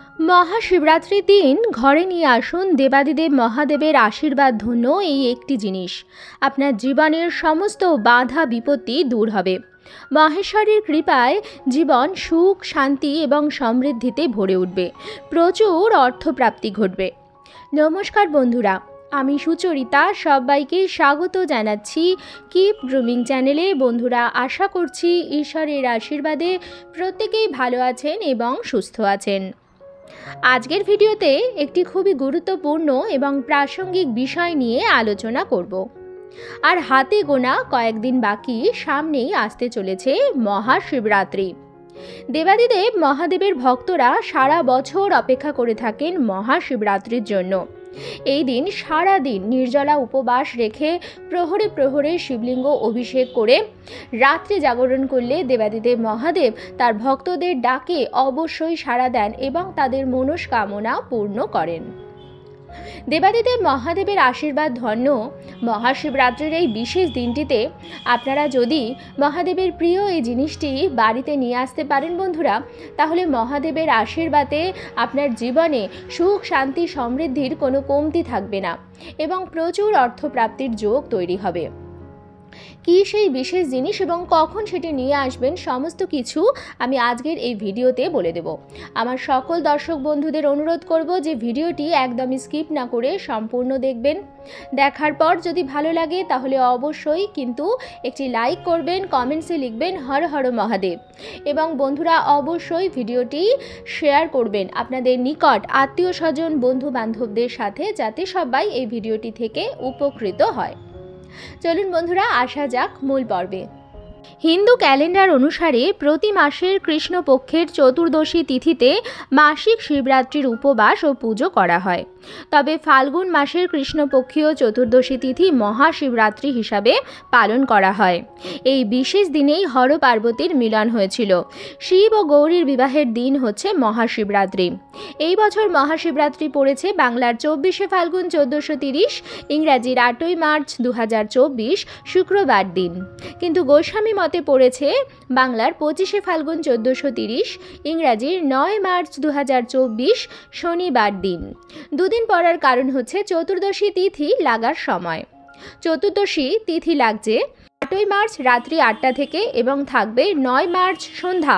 মহাশিবরাত্রির দিন ঘরে নিয়ে আসুন দেবাদিদেব মহাদেবের আশীর্বাদ ধন্য এই একটি জিনিস। আপনার জীবনের সমস্ত বাধা বিপত্তি দূর হবে। মহেশ্বরীর কৃপায় জীবন সুখ শান্তি এবং সমৃদ্ধিতে ভরে উঠবে। প্রচুর অর্থপ্রাপ্তি ঘটবে। নমস্কার বন্ধুরা, আমি সুচরিতা সবাইকে স্বাগত জানাচ্ছি কিপ গ্রুমিং চ্যানেলে। বন্ধুরা, আশা করছি ঈশ্বরের আশীর্বাদে প্রত্যেকেই ভালো আছেন এবং সুস্থ আছেন। আজকের ভিডিওতে একটি খুবই গুরুত্বপূর্ণ এবং প্রাসঙ্গিক বিষয় নিয়ে আলোচনা করব। আর হাতে গোনা কয়েকদিন বাকি, সামনেই আসতে চলেছে মহাশিবরাত্রি। দেবাদিদেব মহাদেবের ভক্তরা সারা বছর অপেক্ষা করে থাকেন মহাশিবরাত্রির জন্য। এই দিন সারা দিন নির্জলা উপবাস রেখে প্রহরে প্রহরে শিবলিঙ্গ অভিষেক করে রাত্রে জাগরণ করলে দেবাদিদেব মহাদেব তার ভক্তদের ডাকে অবশ্যই সাড়া দেন এবং তাদের মনস্কামনা পূর্ণ করেন। দেবাদিদেব মহাদেবের আশীর্বাদ ধন্য মহাশিবরাত্রির এই বিশেষ দিনটিতে আপনারা যদি মহাদেবের প্রিয় এই জিনিসটি বাড়িতে নিয়ে আসতে পারেন বন্ধুরা, তাহলে মহাদেবের আশীর্বাদে আপনার জীবনে সুখ শান্তি সমৃদ্ধির কোনো কমতি থাকবে না এবং প্রচুর অর্থপ্রাপ্তির যোগ তৈরি হবে। কি সেই বিশেষ জিনিস এবং কখন সেটি নিয়ে আসবেন, সমস্ত কিছু আমি আজকের এই ভিডিওতে বলে দেব। আমার সকল দর্শক বন্ধুদের অনুরোধ করব যে ভিডিওটি একদমই স্কিপ না করে সম্পূর্ণ দেখবেন। দেখার পর যদি ভালো লাগে তাহলে অবশ্যই কিন্তু একটি লাইক করবেন, কমেন্টসে লিখবেন হর হর মহাদেব এবং বন্ধুরা অবশ্যই ভিডিওটি শেয়ার করবেন আপনাদের নিকট আত্মীয় স্বজন বন্ধু বান্ধবদের সাথে, যাতে সবাই এই ভিডিওটি থেকে উপকৃত হয়। চলুন বন্ধুরা, আসা যাক মূল পর্বে। হিন্দু ক্যালেন্ডার অনুসারে প্রতি মাসের কৃষ্ণপক্ষের চতুর্দশী তিথিতে মাসিক শিবরাত্রির উপবাস ও পুজো করা হয়। তবে ফাল্গুন মাসের কৃষ্ণপক্ষীয় চতুর্দশী তিথি মহাশিবরাত্রি হিসাবে পালন করা হয়। এই বিশেষ দিনেই হর পার্বতীর মিলন হয়েছিল। শিব ও গৌরীর বিবাহের দিন হচ্ছে মহাশিবরাত্রি। এই বছর মহাশিবরাত্রি পড়েছে বাংলার 24শে ফাল্গুন 1430, ইংরাজির 8ই মার্চ 2024 শুক্রবার দিন। কিন্তু গোস্বামী মতে পড়েছে বাংলার 25শে ফাল্গুন 1430, ইংরাজির 9 মার্চ 2024 শনিবার দিন। দুদিন পড়ার কারণ হচ্ছে চতুর্দশী তিথি লাগার সময়। চতুর্দশী তিথি লাগছে 8ই মার্চ রাত্রি 8টা থেকে এবং থাকবে 9 মার্চ সন্ধ্যা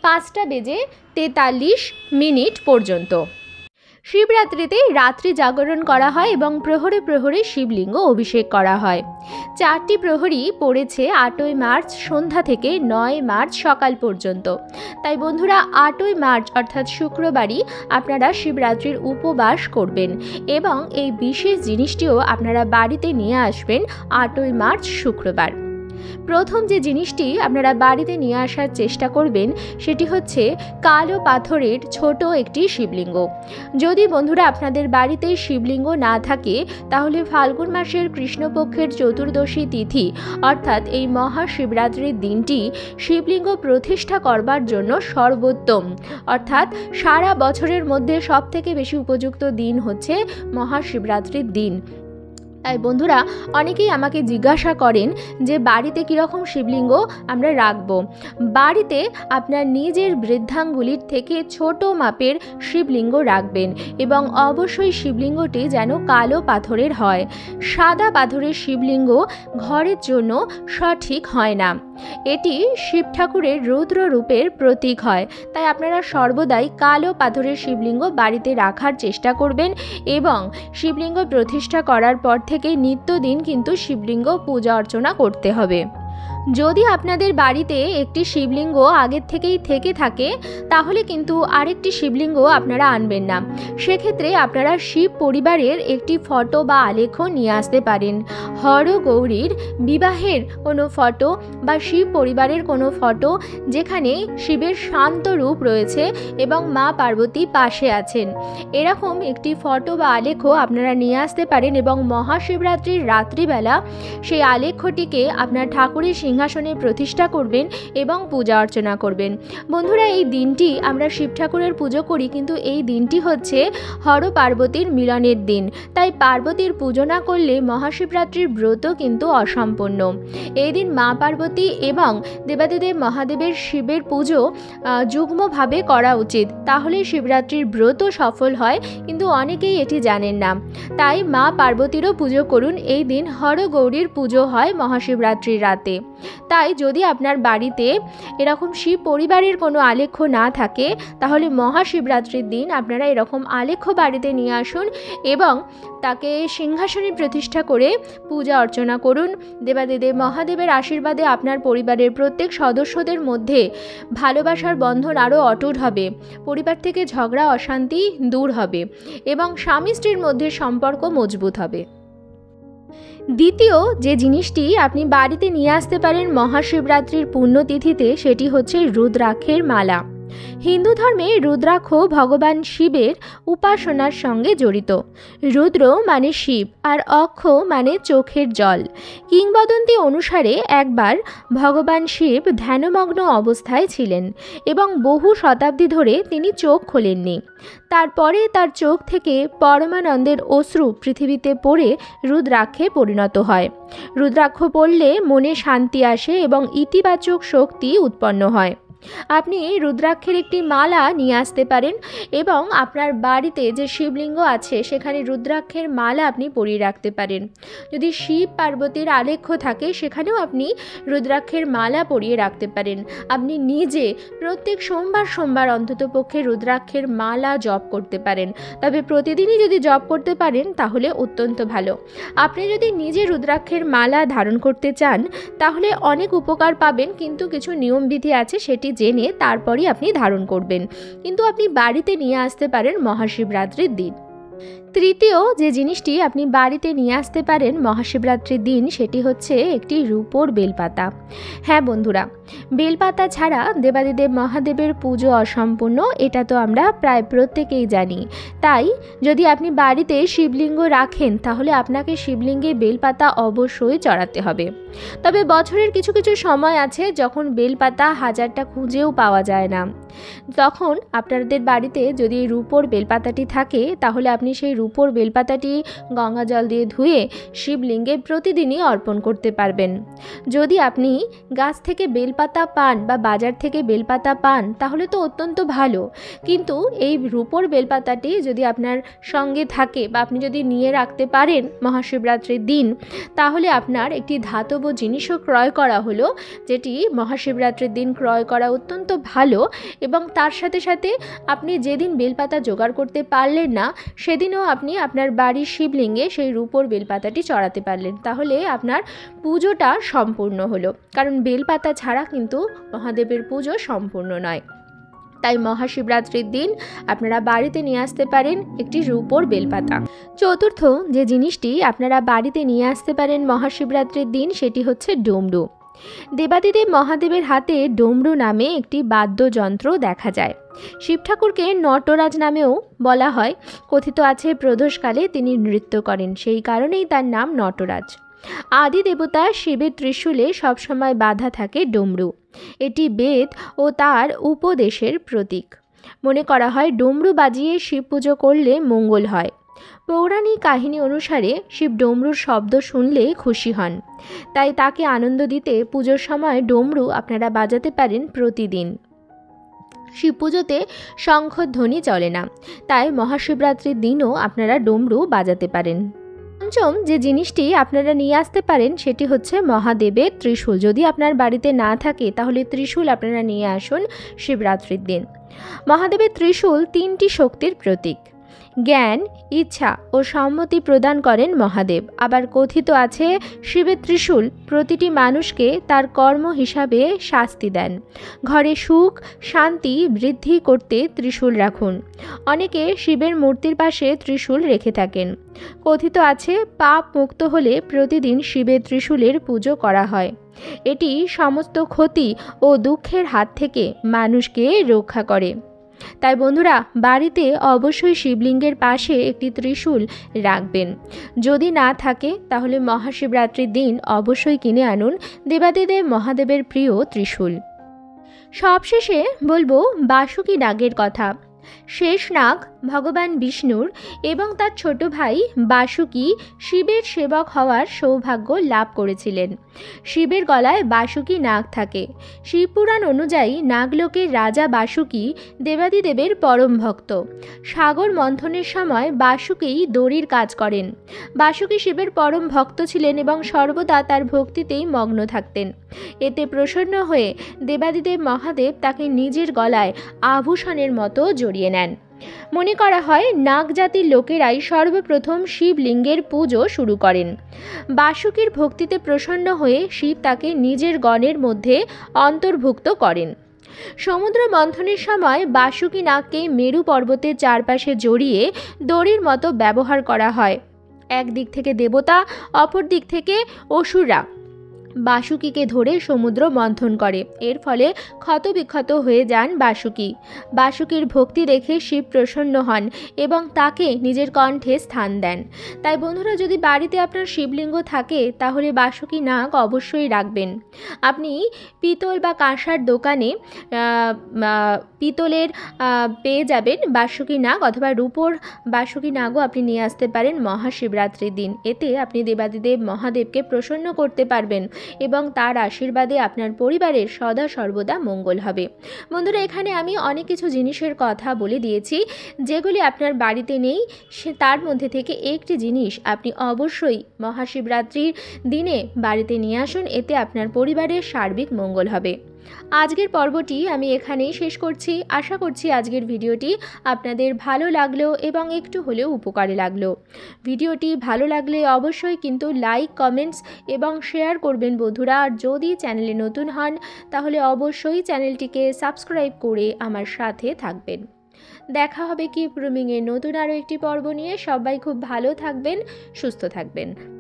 5:43 পর্যন্ত। শিবরাত্রিতে রাত্রি জাগরণ করা হয় এবং প্রহরে প্রহরে শিবলিঙ্গ অভিষেক করা হয়। 4টি প্রহরী পড়েছে 8ই মার্চ সন্ধ্যা থেকে 9 মার্চ সকাল পর্যন্ত। তাই বন্ধুরা 8ই মার্চ অর্থাৎ শুক্রবারই আপনারা শিবরাত্রির উপবাস করবেন এবং এই বিশেষ জিনিসটিও আপনারা বাড়িতে নিয়ে আসবেন 8ই মার্চ শুক্রবার। প্রথম যে জিনিসটি আপনারা বাড়িতে নিয়ে আসার চেষ্টা করবেন সেটি হচ্ছে কালো পাথরের ছোট একটি শিবলিঙ্গ। যদি বন্ধুরা আপনাদের বাড়িতে শিবলিঙ্গ না থাকে তাহলে ফাল্গুন মাসের কৃষ্ণপক্ষের চতুর্দশী তিথি অর্থাৎ এই মহাশিবরাত্রির দিনটি শিবলিঙ্গ প্রতিষ্ঠা করবার জন্য সর্বোত্তম, অর্থাৎ সারা বছরের মধ্যে সবথেকে বেশি উপযুক্ত দিন হচ্ছে মহাশিবরাত্রির দিন। তাই বন্ধুরা অনেকেই আমাকে জিজ্ঞাসা করেন যে বাড়িতে কীরকম শিবলিঙ্গ আমরা রাখব। বাড়িতে আপনার নিজের বৃদ্ধাঙ্গুলির থেকে ছোট মাপের শিবলিঙ্গ রাখবেন এবং অবশ্যই শিবলিঙ্গটি যেন কালো পাথরের হয়। সাদা পাথরের শিবলিঙ্গ ঘরের জন্য সঠিক হয় না। এটি শিব ঠাকুরের রুদ্র রূপের প্রতীক হয়। তাই আপনারা সর্বদাই কালো পাথরের শিবলিঙ্গ বাড়িতে রাখার চেষ্টা করবেন এবং শিবলিঙ্গ প্রতিষ্ঠা করার পর থেকে নিত্যদিন কিন্তু শিবলিঙ্গ পূজা অর্চনা করতে হবে। যদি আপনাদের বাড়িতে একটি শিবলিঙ্গ আগের থেকেই থেকে থাকে তাহলে কিন্তু আরেকটি শিবলিঙ্গ আপনারা আনবেন না। সেক্ষেত্রে আপনারা শিব পরিবারের একটি ফটো বা আলেখ্য নিয়ে আসতে পারেন। হর গৌরীর বিবাহের কোনো ফটো বা শিব পরিবারের কোনো ফটো যেখানে শিবের শান্ত রূপ রয়েছে এবং মা পার্বতী পাশে আছেন, এরকম একটি ফটো বা আলেখ্য আপনারা নিয়ে আসতে পারেন এবং মহাশিবরাত্রির রাত্রিবেলা সেই আলেখ্যটিকে আপনার ঠাকুরের সিংহাসনে প্রতিষ্ঠা করবেন এবং পূজা অর্চনা করবেন। বন্ধুরা, এই দিনটি আমরা শিব ঠাকুরের পুজো করি, কিন্তু এই দিনটি হচ্ছে হর পার্বতীর মিলনের দিন। তাই পার্বতীর পুজো না করলে মহাশিবরাত্রির ব্রত কিন্তু অসম্পূর্ণ। এই দিন মা পার্বতী এবং দেবাদিদেব মহাদেবের শিবের পুজো যুগ্মভাবে করা উচিত, তাহলে শিবরাত্রির ব্রত সফল হয়, কিন্তু অনেকেই এটি জানেন না। তাই মা পার্বতীরও পুজো করুন। এই দিন হর গৌরীর পুজো হয় মহাশিবরাত্রির রাতে। তাই যদি আপনার বাড়িতে এরকম শিব পরিবারের কোনো আলেখ্য না থাকে, তাহলে মহাশিবরাত্রির দিন আপনারা এরকম আলেখ্য বাড়িতে নিয়ে আসুন এবং তাকে সিংহাসনে প্রতিষ্ঠা করে পূজা অর্চনা করুন। দেবাদিদেব মহাদেবের আশীর্বাদে আপনার পরিবারের প্রত্যেক সদস্যদের মধ্যে ভালোবাসার বন্ধন আরও অটুট হবে, পরিবার থেকে ঝগড়া অশান্তি দূর হবে এবং স্বামী স্ত্রীর মধ্যে সম্পর্ক মজবুত হবে। দ্বিতীয় যে জিনিসটি আপনি বাড়িতে নিয়ে আসতে পারেন মহাশিবরাত্রির পুণ্যতিথিতে, সেটি হচ্ছে রুদ্রাক্ষের মালা। হিন্দু ধর্মে রুদ্রাক্ষ ভগবান শিবের উপাসনার সঙ্গে জড়িত। রুদ্র মানে শিব আর অক্ষ মানে চোখের জল। কিংবদন্তি অনুসারে একবার ভগবান শিব ধ্যানমগ্ন অবস্থায় ছিলেন এবং বহু শতাব্দী ধরে তিনি চোখ খোলেননি। তারপরে তার চোখ থেকে পরমানন্দের অশ্রু পৃথিবীতে পড়ে রুদ্রাক্ষে পরিণত হয়। রুদ্রাক্ষ পড়লে মনে শান্তি আসে এবং ইতিবাচক শক্তি উৎপন্ন হয়। আপনি রুদ্রাক্ষের একটি মালা নিয়ে আসতে পারেন এবং আপনার বাড়িতে যে শিবলিঙ্গ আছে সেখানে রুদ্রাক্ষের মালা আপনি পরিয়ে রাখতে পারেন। যদি শিব পার্বতীর আলেখ্য থাকে সেখানেও আপনি রুদ্রাক্ষের মালা পরিয়ে রাখতে পারেন। আপনি নিজে প্রত্যেক সোমবার অন্ততপক্ষে রুদ্রাক্ষের মালা জপ করতে পারেন। তবে প্রতিদিনই যদি জপ করতে পারেন তাহলে অত্যন্ত ভালো। আপনি যদি নিজে রুদ্রাক্ষের মালা ধারণ করতে চান তাহলে অনেক উপকার পাবেন, কিন্তু কিছু নিয়মবিধি আছে, সেটি জেনে তারপরই আপনি ধারণ করবেন। কিন্তু আপনি বাড়িতে নিয়ে আসতে পারেন মহাশিবরাত্রির দিন। তৃতীয় যে জিনিসটি আপনি বাড়িতে নিয়ে আসতে পারেন মহাশিবরাত্রির দিন, সেটি হচ্ছে একটি রূপোর বেলপাতা। হ্যাঁ বন্ধুরা, বেলপাতা ছাড়া দেবাদিদেব মহাদেবের পুজো অসম্পূর্ণ, এটা তো আমরা প্রায় প্রত্যেকেই জানি। তাই যদি আপনি বাড়িতে শিবলিঙ্গ রাখেন তাহলে আপনাকে শিবলিঙ্গে বেলপাতা অবশ্যই চড়াতে হবে। তবে বছরের কিছু কিছু সময় আছে যখন বেলপাতা হাজারটা খুঁজেও পাওয়া যায় না। তখন আপনাদের বাড়িতে যদি রূপোর বেলপাতাটি থাকে তাহলে আপনি সেই রূপোর বেলপাতাটি গঙ্গা জল দিয়ে ধুয়ে শিবলিঙ্গে প্রতিদিনই অর্পণ করতে পারবেন। যদি আপনি গাছ থেকে বেলপাতা পান বা বাজার থেকে বেলপাতা পান তাহলে তো অত্যন্ত ভালো, কিন্তু এই রূপোর বেলপাতাটি যদি আপনার সঙ্গে থাকে বা আপনি যদি নিয়ে রাখতে পারেন মহাশিবরাত্রির দিন, তাহলে আপনার একটি ধাতব জিনিসও ক্রয় করা হলো, যেটি মহাশিবরাত্রির দিন ক্রয় করা অত্যন্ত ভালো। এবং তার সাথে সাথে আপনি যেদিন বেলপাতা জোগাড় করতে পারলেন না সেদিনও আপনি আপনার বাড়ির শিবলিঙ্গে সেই রূপোর বেলপাতাটি চড়াতে পারলেন, তাহলে আপনার পুজোটা সম্পূর্ণ হলো। কারণ বেলপাতা ছাড়া কিন্তু মহাদেবের পুজো সম্পূর্ণ নয়। তাই মহাশিবরাত্রির দিন আপনারা বাড়িতে নিয়ে আসতে পারেন একটি রূপোর বেলপাতা। চতুর্থ যে জিনিসটি আপনারা বাড়িতে নিয়ে আসতে পারেন মহাশিবরাত্রির দিন, সেটি হচ্ছে ডমরু। দেবাদিদেব মহাদেবের হাতে ডমরু নামে একটি বাদ্যযন্ত্র দেখা যায়। শিব ঠাকুরকে নটরাজ নামেও বলা হয়। কথিত আছে প্রদোষকালে তিনি নৃত্য করেন, সেই কারণেই তার নাম নটরাজ। আদি দেবতা শিবের ত্রিশূলে সবসময় বাঁধা থাকে ডমরু। এটি বেদ ও তার উপদেশের প্রতীক। মনে করা হয় ডমরু বাজিয়ে শিব পুজো করলে মঙ্গল হয়। পৌরাণিক কাহিনী অনুসারে শিব ডমরুর শব্দ শুনলে খুশি হন, তাই তাকে আনন্দ দিতে পুজোর সময় ডমরু আপনারা বাজাতে পারেন প্রতিদিন। শিব পুজোতে শঙ্খধ্বনি চলে না, তাই মহাশিবরাত্রির দিনও আপনারা ডমরু বাজাতে পারেন। পঞ্চম যে জিনিসটি আপনারা নিয়ে আসতে পারেন সেটি হচ্ছে মহাদেবের ত্রিশূল। যদি আপনার বাড়িতে না থাকে তাহলে ত্রিশূল আপনারা নিয়ে আসুন শিবরাত্রির দিন। মহাদেবের ত্রিশূল তিনটি শক্তির প্রতীক। জ্ঞান, ইচ্ছা ও সম্মতি প্রদান করেন মহাদেব। আবার কথিত আছে শিবের ত্রিশূল প্রতিটি মানুষকে তার কর্ম হিসাবে শাস্তি দেন। ঘরে সুখ শান্তি বৃদ্ধি করতে ত্রিশূল রাখুন। অনেকে শিবের মূর্তির পাশে ত্রিশূল রেখে থাকেন। কথিত আছে পাপ মুক্ত হলে প্রতিদিন শিবের ত্রিশূলের পুজো করা হয়। এটি সমস্ত ক্ষতি ও দুঃখের হাত থেকে মানুষকে রক্ষা করে। তাই বন্ধুরা, বাড়িতে অবশ্যই শিবলিঙ্গের পাশে একটি ত্রিশূল রাখবেন। যদি না থাকে তাহলে মহাশিবরাত্রির দিন অবশ্যই কিনে আনুন দেবাদিদেব মহাদেবের প্রিয় ত্রিশূল। সবশেষে বলবো বাসুকী নাগের কথা। শেষ নাগ ভগবান বিষ্ণুর এবং তার ছোট ভাই বাসুকী শিবের সেবক হওয়ার সৌভাগ্য লাভ করেছিলেন। শিবের গলায় বাসুকী নাগ থাকে। শিবপুরাণ অনুযায়ী নাগলোকের রাজা বাসুকী দেবাদিদেবের পরম ভক্ত। সাগর মন্থনের সময় বাসুকী দড়ির কাজ করেন। বাসুকী শিবের পরম ভক্ত ছিলেন এবং সর্বদা তার ভক্তিতেই মগ্ন থাকতেন। এতে প্রসন্ন হয়ে দেবাদিদেব মহাদেব তাকে নিজের গলায় আভূষণের মতো জড়িয়ে নেন। মনে করা হয় নাগ জাতির লোকেরাই সর্বপ্রথম শিবলিঙ্গের পুজো শুরু করেন। বাসুকীর ভক্তিতে প্রসন্ন হয়ে শিব তাকে নিজের গণের মধ্যে অন্তর্ভুক্ত করেন। সমুদ্র মন্থনের সময় বাসুকী নাগকে মেরু পর্বতের চারপাশে জড়িয়ে দড়ির মতো ব্যবহার করা হয়। একদিক থেকে দেবতা, অপর দিক থেকে অসুররা বাসুকীকে ধরে সমুদ্র মন্থন করে। এর ফলে ক্ষতবিক্ষত হয়ে যান বাসুকী। বাসুকীর ভক্তি দেখে শিব প্রসন্ন হন এবং তাকে নিজের কণ্ঠে স্থান দেন। তাই বন্ধুরা, যদি বাড়িতে আপনার শিবলিঙ্গ থাকে তাহলে বাসুকী নাগ অবশ্যই রাখবেন। আপনি পিতল বা কাঁসার দোকানে পিতলের পেয়ে যাবেন বাসুকী নাগ, অথবা রূপোর বাসুকী নাগও আপনি নিয়ে আসতে পারেন মহাশিবরাত্রির দিন। এতে আপনি দেবাদিদেব মহাদেবকে প্রসন্ন করতে পারবেন এবং তার আশীর্বাদে আপনার পরিবারের সদা সর্বদা মঙ্গল হবে। বন্ধুরা, এখানে আমি অনেক কিছু জিনিসের কথা বলে দিয়েছি যেগুলি আপনার বাড়িতে নেই। তার মধ্যে থেকে একটি জিনিস আপনি অবশ্যই মহাশিবরাত্রির দিনে বাড়িতে নিয়ে আসুন, এতে আপনার পরিবারের সার্বিক মঙ্গল হবে। আজকের পর্বটি আমি এখানেই শেষ করছি। আশা করছি আজকের ভিডিওটি আপনাদের ভালো লাগলো এবং একটু হলেও উপকারে লাগলো। ভিডিওটি ভালো লাগলে অবশ্যই কিন্তু লাইক, কমেন্টস এবং শেয়ার করবেন বন্ধুরা। আর যদি চ্যানেলে নতুন হন তাহলে অবশ্যই চ্যানেলটিকে সাবস্ক্রাইব করে আমার সাথে থাকবেন। দেখা হবে কিপ গ্রুমিংয়ের নতুন আরও একটি পর্ব নিয়ে। সবাই খুব ভালো থাকবেন, সুস্থ থাকবেন।